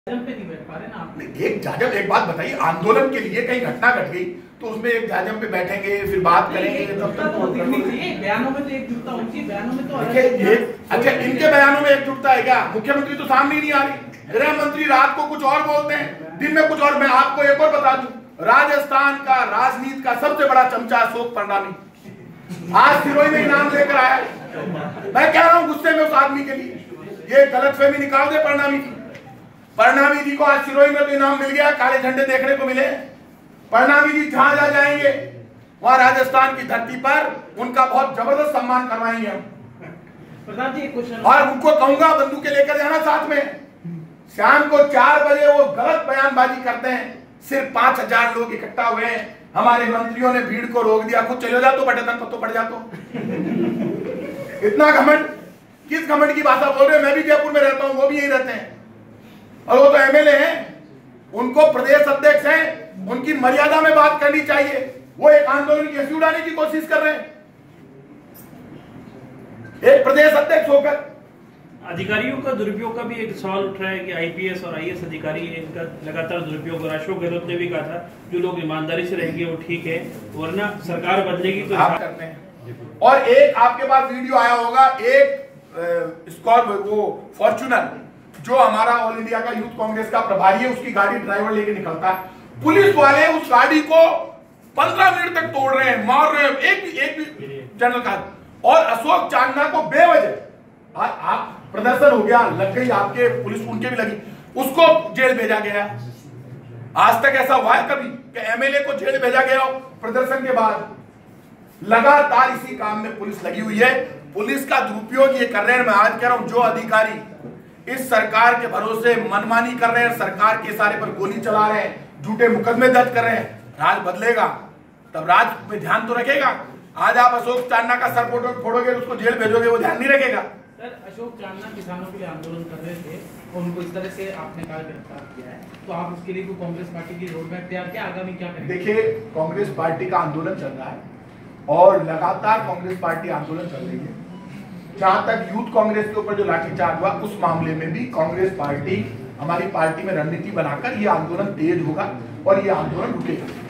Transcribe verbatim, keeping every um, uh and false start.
पे नहीं बैठ पा रहे ना आप। एक जाजम एक बात बताइए, आंदोलन के लिए कहीं घटना घट गई तो उसमें एक जाजम पे बैठेंगे फिर बात करेंगे, तब तक तो दिखनी चाहिए। बयानों में तो एकजुटता होनी चाहिए, बयानों में तो देखिए ये अच्छा इनके बयानों में एकजुटता है क्या? मुख्यमंत्री तो सामने ही नहीं आ रही, गृह मंत्री रात को कुछ और बोलते हैं, दिन में कुछ और। मैं आपको एक और बता दूं, राजस्थान का राजनीति का सबसे बड़ा चमचा अशोक परनामी आज सिरोही में इनाम लेकर आया। मैं कह रहा हूं गुस्से में उस आदमी के लिए, ये गलतफहमी निकाल दे परनामी जी। परनामी जी को आज सिरोही में तो इनाम मिल गया, काले झंडे देखने को मिले। परनामी जी जहां जा जाएंगे वहां राजस्थान की धरती पर उनका बहुत जबरदस्त सम्मान करवाएंगे हम। प्रधान जी एक क्वेश्चन और उनको कहूंगा बंदूकें लेकर जाना साथ में। शाम को चार बजे वो गलत बयानबाजी करते हैं, सिर्फ पांच हजार लोग इकट्ठा हुए हैं, हमारे मंत्रियों ने भीड़ को रोक दिया, खुद चले जा तो बटेतन पत्तो पड़ जा तो। इतना घमंड, किस घमंड की भाषा बोल रहे हैं? मैं भी जयपुर में रहता हूं, वो भी यही रहते हैं, और वो तो एमएलए हैं, उनको प्रदेश अध्यक्ष हैं, उनकी मर्यादा में बात करनी चाहिए। वो एक आंदोलन की हंसी उड़ाने की कोशिश कर रहे हैं एक प्रदेश अध्यक्ष होकर। अधिकारियों का दुरुपयोग का भी एक सवाल उठ रहा है कि आईपीएस और आईएएस अधिकारी इनका लगातार दुरुपयोग, और अशोक गहलोत ने भी कहा था जो लोग ईमानदारी से रहेंगे वो ठीक है, वरना सरकार बदलेगी तो आप करते हैं। और एक आपके पास वीडियो आया होगा, एक स्कॉर वो फॉर्च्यूनर जो हमारा ऑल इंडिया का यूथ कांग्रेस का प्रभारी है, उसकी गाड़ी ड्राइवर लेके निकलता है, पुलिस वाले उस गाड़ी को पंद्रह मिनट तक तोड़ रहे हैं, मार रहे हैं, एक भी एक भी जनरल का। और अशोक चांदना को बेवजह आप प्रदर्शन हो गया, लग गई आपके पुलिस, उनके भी लगी, उसको जेल भेजा गया। आज तक ऐसा हुआ है कभी कि एमएलए को जेल भेजा गया हो प्रदर्शन के बाद? लगातार इसी काम में पुलिस लगी हुई है। पुलिस का दुरुपयोग ये कर रहे हैं। मैं आज कह रहा हूं, जो अधिकारी इस सरकार के भरोसे मनमानी कर रहे हैं, सरकार के इशारे पर गोली चला रहे हैं, झूठे मुकदमे दर्ज कर रहे हैं, राज बदलेगा तब राज पे ध्यान तो रखेगा। आज आप अशोक चांदना का सर फोड़ोगे, उसको जेल भेजोगे, वो ध्यान नहीं रखेगा। सर अशोक चांदना किसानों के लिए आंदोलन कर रहे थे और उनको इस तरह से आपने कहा गिरफ्तार किया है, तो आप उसके लिए कांग्रेस पार्टी की रोड मैप तैयार किया, आगामी क्या करेंगे? देखिए, कांग्रेस पार्टी का आंदोलन चल रहा है और लगातार कांग्रेस पार्टी आंदोलन चल रही है। जहां तक यूथ कांग्रेस के ऊपर जो लाठीचार्ज हुआ, उस मामले में भी कांग्रेस पार्टी, हमारी पार्टी में रणनीति बनाकर ये आंदोलन तेज होगा और ये आंदोलन रुकेगा।